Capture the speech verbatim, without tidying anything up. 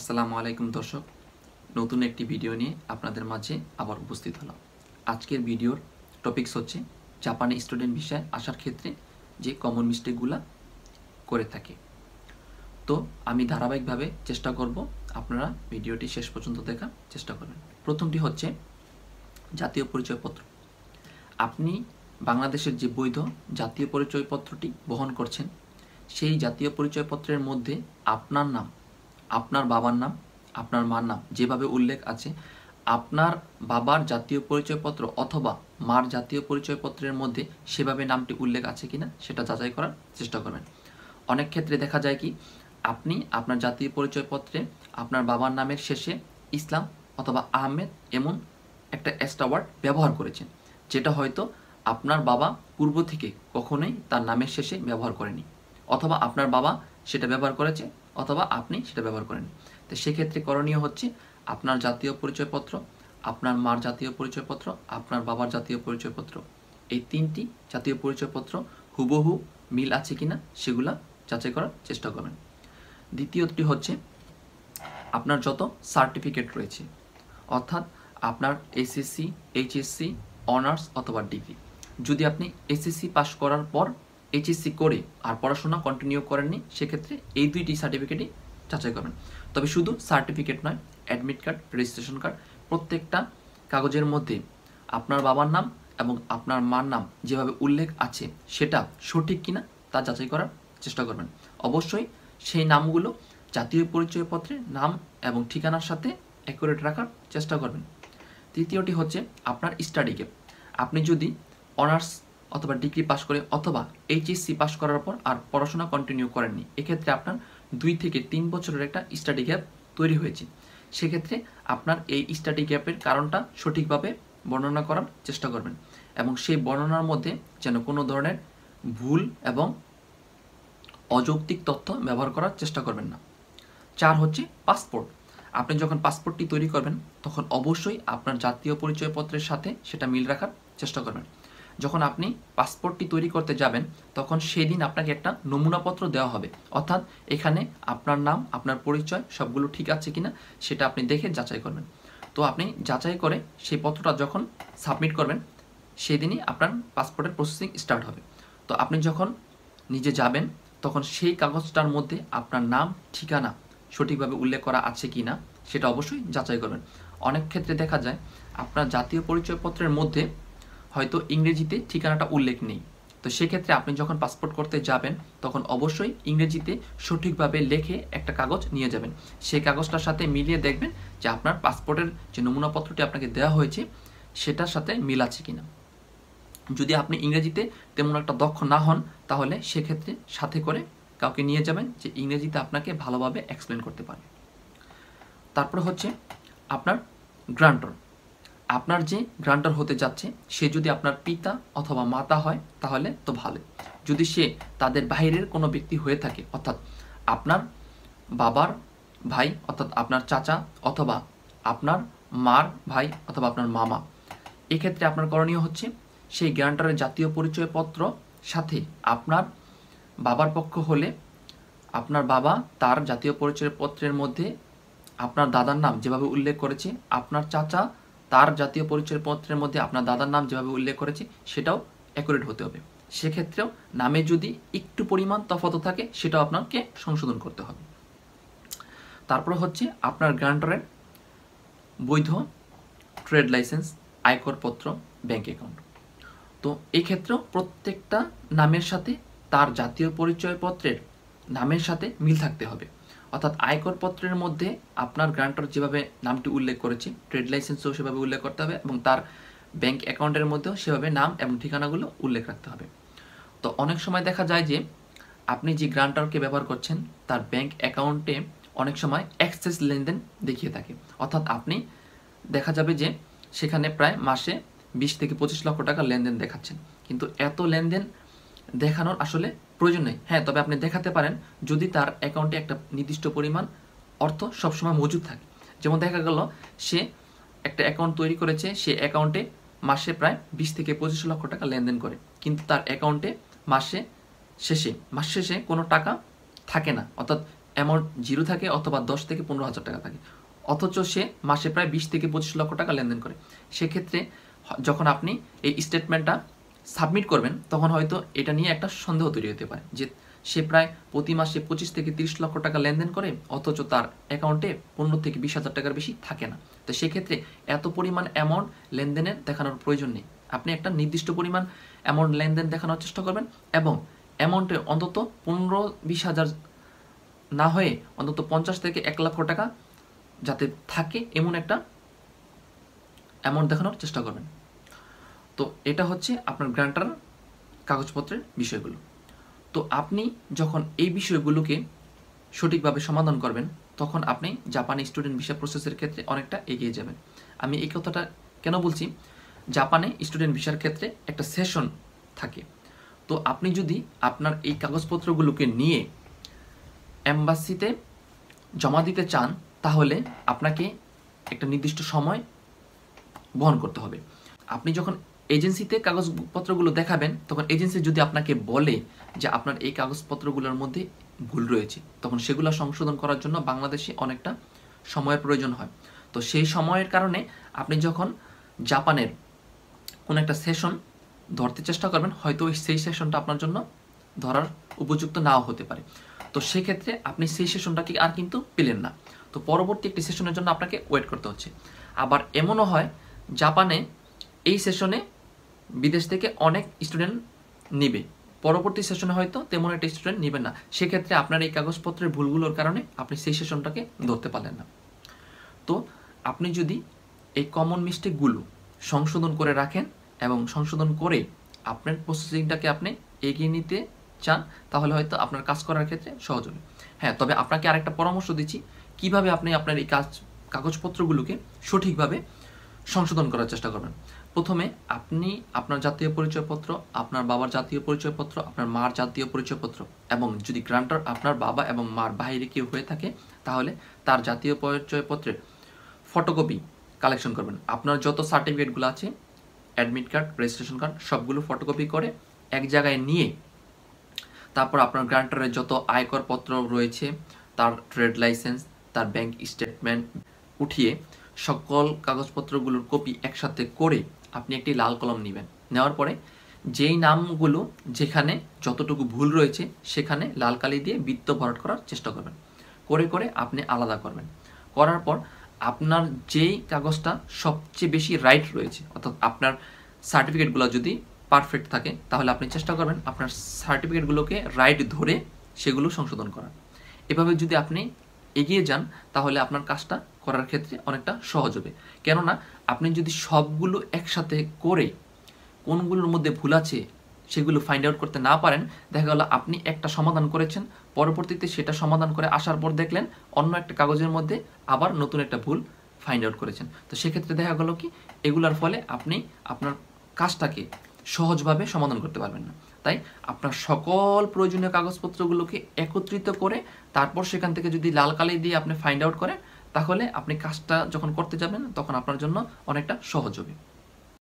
আসসালামু আলাইকুম দর্শক, নতুন একটি ভিডিও নিয়ে আপনাদের মাঝে আবার উপস্থিত হলাম। আজকের ভিডিওর টপিকস হচ্ছে জাপানে স্টুডেন্ট ভিসায় আসার ক্ষেত্রে যে কমন মিস্টেকগুলো করে থাকে। তো আমি ধারাবাহিকভাবে চেষ্টা করব আপনারা ভিডিওটি শেষ পর্যন্ত দেখার চেষ্টা করবেন। প্রথমটি হচ্ছে জাতীয় পরিচয়পত্র। আপনি বাংলাদেশের যে বৈধ জাতীয় পরিচয়পত্রটি বহন করছেন, সেই জাতীয় পরিচয়পত্রের মধ্যে আপনার নাম, আপনার বাবার নাম, আপনার মার নাম যেভাবে উল্লেখ আছে, আপনার বাবার জাতীয় পরিচয়পত্র অথবা মার জাতীয় পরিচয়পত্রের মধ্যে সেভাবে নামটি উল্লেখ আছে কিনা সেটা যাচাই করার চেষ্টা করবেন। অনেক ক্ষেত্রে দেখা যায় কি, আপনি আপনার জাতীয় পরিচয়পত্রে আপনার বাবার নামের শেষে ইসলাম অথবা আহমেদ এমন একটা এক্সট্রা ওয়ার্ড ব্যবহার করেছেন, যেটা হয়তো আপনার বাবা পূর্ব থেকে কখনোই তার নামের শেষে ব্যবহার করেনি, অথবা আপনার বাবা সেটা ব্যবহার করেছে অথবা আপনি সেটা ব্যবহার করেন। তো সেক্ষেত্রে করণীয় হচ্ছে আপনার জাতীয় পরিচয়পত্র, আপনার মার জাতীয় পরিচয়পত্র, আপনার বাবার জাতীয় পরিচয়পত্র, এই তিনটি জাতীয় পরিচয়পত্র হুবহু মিল আছে কিনা সেগুলা যাচাই করার চেষ্টা করবেন। দ্বিতীয়টি হচ্ছে আপনার যত সার্টিফিকেট রয়েছে, অর্থাৎ আপনার এসএসসি, এইচএসসি, অনার্স অথবা ডিগ্রি। যদি আপনি এসএসসি পাস করার পর এইচএসসি করে আর পড়াশোনা কন্টিনিউ করেননি, সেক্ষেত্রে এই দুইটি সার্টিফিকেটই যাচাই করবেন। তবে শুধু সার্টিফিকেট নয়, অ্যাডমিট কার্ড, রেজিস্ট্রেশন কার্ড, প্রত্যেকটা কাগজের মধ্যে আপনার বাবার নাম এবং আপনার মার নাম যেভাবে উল্লেখ আছে সেটা সঠিক কিনা তা যাচাই করার চেষ্টা করবেন। অবশ্যই সেই নামগুলো জাতীয় পরিচয়পত্রে নাম এবং ঠিকানার সাথে অ্যাকুরেট রাখার চেষ্টা করবেন। তৃতীয়টি হচ্ছে আপনার স্টাডি গ্যাপ। আপনি যদি অনার্স অথবা ডিগ্রি পাস করে অথবা এইচএসসি পাস করার পর আর পড়াশোনা কন্টিনিউ করেননি, এক্ষেত্রে আপনার দুই থেকে তিন বছরের একটা স্টাডি গ্যাপ তৈরি হয়েছে। সেক্ষেত্রে আপনার এই স্টাডি গ্যাপের কারণটা সঠিকভাবে বর্ণনা করার চেষ্টা করবেন এবং সেই বর্ণনার মধ্যে যেন কোনো ধরনের ভুল এবং অযৌক্তিক তথ্য ব্যবহার করার চেষ্টা করবেন না। চার হচ্ছে পাসপোর্ট। আপনি যখন পাসপোর্টটি তৈরি করবেন তখন অবশ্যই আপনার জাতীয় পরিচয়পত্রের সাথে সেটা মিল রাখার চেষ্টা করবেন। যখন আপনি পাসপোর্টটি তৈরি করতে যাবেন তখন সেদিন আপনাকে একটা নমুনাপত্র দেওয়া হবে, অর্থাৎ এখানে আপনার নাম, আপনার পরিচয় সবগুলো ঠিক আছে কিনা সেটা আপনি দেখে যাচাই করবেন। তো আপনি যাচাই করে সেই পত্রটা যখন সাবমিট করবেন সেদিনই আপনার পাসপোর্টের প্রসেসিং স্টার্ট হবে। তো আপনি যখন নিজে যাবেন তখন সেই কাগজটার মধ্যে আপনার নাম, ঠিকানা সঠিকভাবে উল্লেখ করা আছে কি না সেটা অবশ্যই যাচাই করবেন। অনেক ক্ষেত্রে দেখা যায় আপনার জাতীয় পরিচয়পত্রের মধ্যে হয়তো ইংরেজিতে ঠিকানাটা উল্লেখ নেই। তো সেক্ষেত্রে আপনি যখন পাসপোর্ট করতে যাবেন তখন অবশ্যই ইংরেজিতে সঠিকভাবে লেখে একটা কাগজ নিয়ে যাবেন। সেই কাগজটার সাথে মিলিয়ে দেখবেন যে আপনার পাসপোর্টের যে নমুনাপত্রটি আপনাকে দেওয়া হয়েছে সেটার সাথে মিল আছে কিনা। যদি আপনি ইংরেজিতে তেমন একটা দক্ষ না হন তাহলে সেক্ষেত্রে সাথে করে কাউকে নিয়ে যাবেন যে ইংরেজিতে আপনাকে ভালোভাবে এক্সপ্লেন করতে পারে। তারপর হচ্ছে আপনার গ্রান্টর। আপনার যে গ্রান্টর হতে যাচ্ছে সে যদি আপনার পিতা অথবা মাতা হয় তাহলে তো ভালো। যদি সে তাদের বাইরের কোনো ব্যক্তি হয়ে থাকে, অর্থাৎ আপনার বাবার ভাই অর্থাৎ আপনার চাচা অথবা আপনার মার ভাই অথবা আপনার মামা, এক্ষেত্রে আপনার করণীয় হচ্ছে সেই গ্রান্টরের জাতীয় পরিচয়পত্র সাথে আপনার বাবার পক্ষ হলে আপনার বাবা তার জাতীয় পরিচয়পত্রের মধ্যে আপনার দাদার নাম যেভাবে উল্লেখ করেছে, আপনার চাচা তার জাতীয় পরিচয়পত্রের মধ্যে আপনার দাদার নাম যেভাবে উল্লেখ করেছে সেটাও অ্যাকুরেট হতে হবে। সেক্ষেত্রেও নামে যদি একটু পরিমাণ তফাৎ থাকে সেটাও আপনাকে সংশোধন করতে হবে। তারপর হচ্ছে আপনার গ্রান্টরের বৈধ ট্রেড লাইসেন্স, আয়করপত্র, ব্যাংক অ্যাকাউন্ট। তো এই ক্ষেত্রেও প্রত্যেকটা নামের সাথে তার জাতীয় পরিচয়পত্রের নামের সাথে মিল থাকতে হবে। অর্থাৎ আয়করপত্রের মধ্যে আপনার গ্রান্টর যেভাবে নামটি উল্লেখ করেছে, ট্রেড লাইসেন্সও সেভাবে উল্লেখ করতে হবে এবং তার ব্যাংক অ্যাকাউন্টের মধ্যেও সেভাবে নাম এবং ঠিকানাগুলো উল্লেখ রাখতে হবে। তো অনেক সময় দেখা যায় যে আপনি যে গ্রান্টরকে ব্যবহার করছেন তার ব্যাংক অ্যাকাউন্টে অনেক সময় এক্সেস লেনদেন দেখিয়ে থাকে, অর্থাৎ আপনি দেখা যাবে যে সেখানে প্রায় মাসে বিশ থেকে পঁচিশ লক্ষ টাকা লেনদেন দেখাচ্ছেন, কিন্তু এত লেনদেন দেখানোর আসলে প্রয়োজন নেই। হ্যাঁ, তবে আপনি দেখাতে পারেন যদি তার অ্যাকাউন্টে একটা নির্দিষ্ট পরিমাণ অর্থ সবসময় মজুদ থাকে। যেমন দেখা গেল সে একটা অ্যাকাউন্ট তৈরি করেছে, সে অ্যাকাউন্টে মাসে প্রায় বিশ থেকে পঁচিশ লক্ষ টাকা লেনদেন করে, কিন্তু তার অ্যাকাউন্টে মাসে শেষে মাস শেষে কোনো টাকা থাকে না, অর্থাৎ অ্যামাউন্ট জিরো থাকে অথবা দশ থেকে পনেরো হাজার টাকা থাকে, অথচ সে মাসে প্রায় বিশ থেকে পঁচিশ লক্ষ টাকা লেনদেন করে। সেক্ষেত্রে যখন আপনি এই স্টেটমেন্টটা সাবমিট করবেন তখন হয়তো এটা নিয়ে একটা সন্দেহ তৈরি হতে পারে যে সে প্রায় প্রতি মাসে পঁচিশ থেকে তিরিশ লক্ষ টাকা লেনদেন করে, অথচ তার অ্যাকাউন্টে পনেরো থেকে বিশ হাজার টাকার বেশি থাকে না। তো সেক্ষেত্রে এত পরিমাণ অ্যামাউন্ট লেনদেনের দেখানোর প্রয়োজন নেই। আপনি একটা নির্দিষ্ট পরিমাণ অ্যামাউন্ট লেনদেন দেখানোর চেষ্টা করবেন এবং অ্যামাউন্টে অন্তত পনেরো বিশ হাজার না হয়ে অন্তত পঞ্চাশ থেকে এক লক্ষ টাকা যাতে থাকে এমন একটা অ্যামাউন্ট দেখানোর চেষ্টা করবেন। তো এটা হচ্ছে আপনার গ্রান্টার কাগজপত্রের বিষয়গুলো। তো আপনি যখন এই বিষয়গুলোকে সঠিকভাবে সমাধান করবেন তখন আপনি জাপানে স্টুডেন্ট ভিসা প্রসেসের ক্ষেত্রে অনেকটা এগিয়ে যাবেন। আমি এই কথাটা কেন বলছি, জাপানে স্টুডেন্ট ভিসার ক্ষেত্রে একটা সেশন থাকে। তো আপনি যদি আপনার এই কাগজপত্রগুলোকে নিয়ে এম্বাসিতে জমা দিতে চান তাহলে আপনাকে একটা নির্দিষ্ট সময় বহন করতে হবে। আপনি যখন এজেন্সিতে কাগজপত্রগুলো দেখাবেন তখন এজেন্সি যদি আপনাকে বলে যে আপনার এই কাগজপত্রগুলোর মধ্যে ভুল রয়েছে, তখন সেগুলো সংশোধন করার জন্য বাংলাদেশে অনেকটা সময়ের প্রয়োজন হয়। তো সেই সময়ের কারণে আপনি যখন জাপানের কোনো একটা সেশন ধরতে চেষ্টা করবেন, হয়তো সেই সেশনটা আপনার জন্য ধরার উপযুক্ত নাও হতে পারে। তো সেক্ষেত্রে আপনি সেই সেশনটাকে আর কিন্তু পেলেন না। তো পরবর্তী একটি সেশনের জন্য আপনাকে ওয়েট করতে হচ্ছে। আবার এমনও হয় জাপানে এই সেশনে বিদেশ থেকে অনেক স্টুডেন্ট নিবে, পরবর্তী সেশনে হয়তো তেমন একটা স্টুডেন্ট নেবেন না। সেক্ষেত্রে আপনার এই কাগজপত্রের ভুলগুলোর কারণে আপনি সেই সেশনটাকে ধরতে পারলেন না। তো আপনি যদি এই কমন মিস্টেকগুলো সংশোধন করে রাখেন এবং সংশোধন করে আপনার প্রসেসিংটাকে আপনি এগিয়ে নিতে চান তাহলে হয়তো আপনার কাজ করার ক্ষেত্রে সহজ হবে। হ্যাঁ, তবে আপনাকে আরেকটা পরামর্শ দিচ্ছি কিভাবে আপনি আপনার এই কাজ কাগজপত্রগুলোকে সঠিকভাবে সংশোধন করার চেষ্টা করবেন। প্রথমে আপনি আপনার জাতীয় পরিচয়পত্র, আপনার বাবার জাতীয় পরিচয়পত্র, আপনার মার জাতীয় পরিচয়পত্র এবং যদি গ্রান্টার আপনার বাবা এবং মার বাইরে কেউ হয়ে থাকে তাহলে তার জাতীয় পরিচয়পত্রের ফটোকপি কালেকশন করবেন। আপনার যত সার্টিফিকেটগুলো আছে, অ্যাডমিট কার্ড, রেজিস্ট্রেশন কার্ড, সবগুলো ফটোকপি করে এক জায়গায় নিয়ে তারপর আপনার গ্রান্টারের যত আয়কর পত্র রয়েছে, তার ট্রেড লাইসেন্স, তার ব্যাংক স্টেটমেন্ট উঠিয়ে সকল কাগজপত্রগুলোর কপি একসাথে করে আপনি একটি লাল কলম নেবেন। নেওয়ার পরে যেই নামগুলো যেখানে যতটুকু ভুল রয়েছে সেখানে লাল কালি দিয়ে বৃত্ত ভরাট করার চেষ্টা করবেন। করে করে আপনি আলাদা করবেন। করার পর আপনার যেই কাগজটা সবচেয়ে বেশি রাইট রয়েছে, অর্থাৎ আপনার সার্টিফিকেটগুলো যদি পারফেক্ট থাকে তাহলে আপনি চেষ্টা করবেন আপনার সার্টিফিকেটগুলোকে রাইট ধরে সেগুলো সংশোধন করার। এভাবে যদি আপনি এগিয়ে যান তাহলে আপনার কাজটা করার ক্ষেত্রে অনেকটা সহজ হবে। কেননা আপনি যদি সবগুলো একসাথে করে কোনগুলোর মধ্যে ভুল আছে সেগুলো ফাইন্ড আউট করতে না পারেন, দেখা গেল আপনি একটা সমাধান করেছেন, পরবর্তীতে সেটা সমাধান করে আসার পর দেখলেন অন্য একটা কাগজের মধ্যে আবার নতুন একটা ভুল ফাইন্ড আউট করেছেন। তো সেক্ষেত্রে দেখা গেল কি এগুলার ফলে আপনি আপনার কাজটাকে সহজভাবে সমাধান করতে পারবেন না। তাই আপনার সকল প্রয়োজনীয় কাগজপত্রগুলোকে একত্রিত করে তারপর সেখান থেকে যদি লাল কালি দিয়ে আপনি ফাইন্ড আউট করেন তাহলে আপনি কাজটা যখন করতে যাবেন তখন আপনার জন্য অনেকটা সহজ হবে।